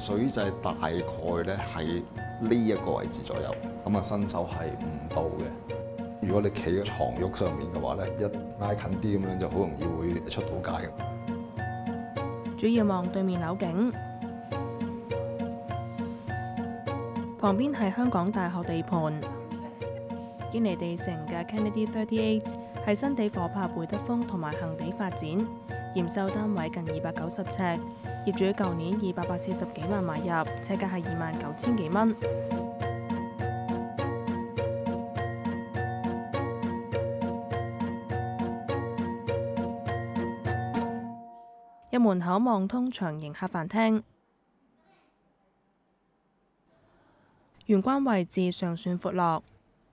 水掣大概咧喺呢一個位置左右，咁啊伸手係唔到嘅。如果你企喺床褥上面嘅話咧，一挨近啲咁樣就好容易會出到街嘅。 主要望對面樓景，旁邊係香港大學地盤。堅尼地城嘅 Kennedy 38係新地夥拍會德豐同埋恒地發展，驗收單位近290尺，業主舊年240幾萬買入，尺價係29,000幾蚊。入門口望通長形客飯廳，玄關位置尚算闊落。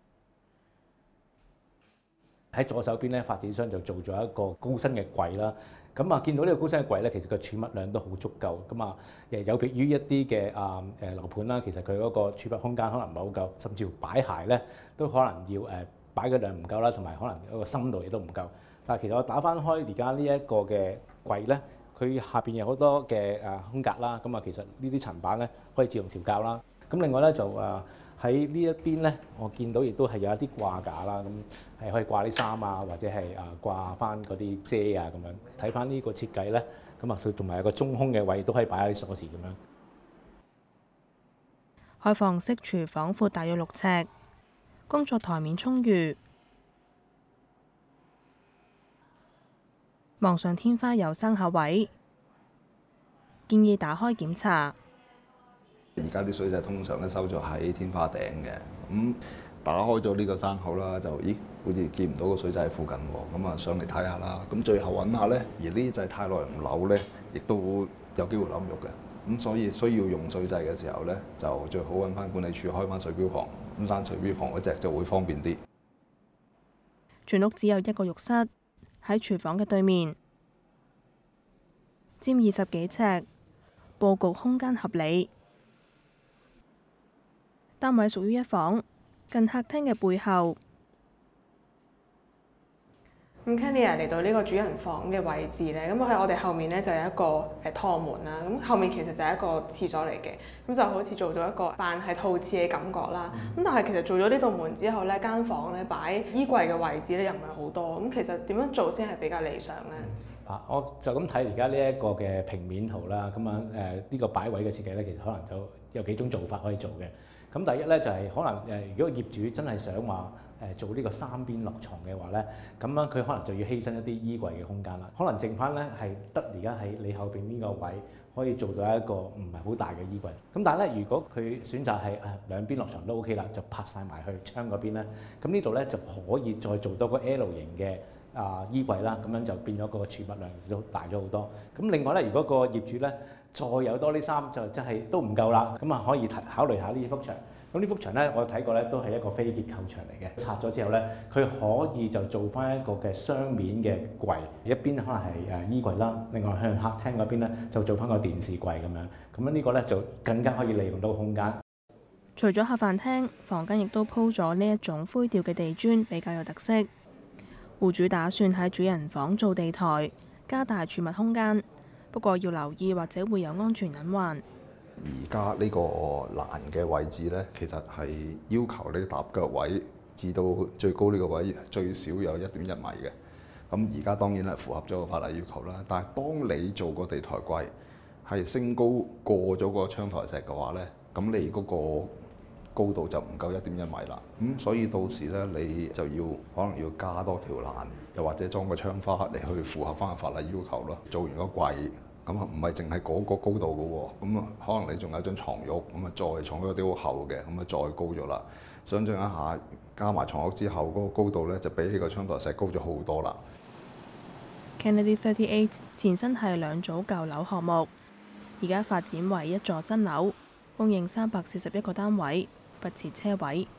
喺左手邊咧，發展商就做咗一個高身嘅櫃啦。咁啊，見到呢個高身嘅櫃咧，其實個儲物量都好足夠。咁啊，有別於一啲嘅樓盤啦，其實佢嗰個儲物空間可能唔係好夠，甚至乎擺鞋咧都可能要擺嘅量唔夠啦，同埋可能嗰個深度亦都唔夠。但係其實我打翻開而家呢一個嘅櫃咧，佢下邊有好多嘅空格啦。咁啊，其實呢啲層板咧可以自動調校啦。咁另外咧就喺呢一邊咧，我見到亦都係有一啲掛架啦，咁係可以掛啲衫啊，或者係掛翻嗰啲遮啊咁樣。睇翻呢個設計咧，咁啊佢同埋有個中空嘅位都可以擺下啲鎖匙咁樣。 開放式廚房闊大約6尺，工作台面充裕，望上天花有生口位，建議打開檢查。 而家啲水掣通常咧收咗喺天花頂嘅，咁打開咗呢個生口啦，就咦好似見唔到個水掣喺附近喎，咁啊上嚟睇下啦。咁最後揾下咧，而呢啲掣太耐唔扭咧，亦都有機會扭唔喐嘅。咁所以需要用水掣嘅時候咧，就最好揾翻管理處開翻水錶旁，咁閂水錶旁嗰隻就會方便啲。 全屋只有一個浴室，喺廚房嘅對面，佔20幾尺，佈局空間合理。單位屬於一房，近客廳嘅背後。咁 Kenny 嚟到呢個主人房嘅位置咧，咁喺我哋後面咧就有一個趟門啦。咁後面其實就係一個廁所嚟嘅，咁就好似做咗一個扮係套廁嘅感覺啦。咁但係其實做咗呢道門之後咧，間房咧擺衣櫃嘅位置咧又唔係好多。咁其實點樣做先係比較理想咧？ 我就咁睇而家呢一個嘅平面圖啦，咁啊呢個擺位嘅設計咧，其實可能就有幾種做法可以做嘅。咁第一咧就係可能如果業主真係想話做呢個三邊落床嘅話咧，咁樣佢可能就要犧牲一啲衣櫃嘅空間啦。可能剩翻咧係得而家喺你後邊呢個位可以做到一個唔係好大嘅衣櫃。咁但係咧，如果佢選擇係兩邊落床都 OK 啦，就拍晒埋去窗嗰邊咧，咁呢度咧就可以再做多個 L 型嘅衣櫃啦，咁樣就變咗個儲物量都大咗好多。咁另外咧，如果個業主咧再有多啲衫，就真係都唔夠啦，咁啊可以考慮下呢幅牆。咁呢幅牆咧，我睇過咧都係一個非結構牆嚟嘅。拆咗之後咧，佢可以就做翻一個嘅雙面嘅櫃，一邊可能係衣櫃啦，另外向客廳嗰邊咧就做翻個電視櫃咁樣。咁樣呢個咧就更加可以利用到空間。 除咗客飯廳，房間亦都鋪咗呢一種灰調嘅地磚，比較有特色。戶主打算喺主人房做地台，加大儲物空間，不過要留意或者會有安全隱患。 而家呢個欄嘅位置咧，其實係要求你踏腳位至到最高呢個位最少有1.1米嘅。咁而家當然係符合咗個法例要求啦。但係當你做個地台櫃係升高過咗個窗台石嘅話咧，咁你嗰個高度就唔夠1.1米啦。咁所以到時咧，你就可能要加多條欄，又或者裝個窗花嚟去符合翻個法例要求咯。做完個櫃。咁啊，唔係淨係嗰個高度嘅喎，咁啊，可能你仲有張床褥，咁啊，再床褥有啲好厚嘅，咁啊，再高咗啦。想像一下，加埋床褥之後嗰個高度咧，就比起個窗台石高咗好多啦。 Kennedy 38前身係2組舊樓項目，而家發展為1座新樓，供應341個單位，不設車位。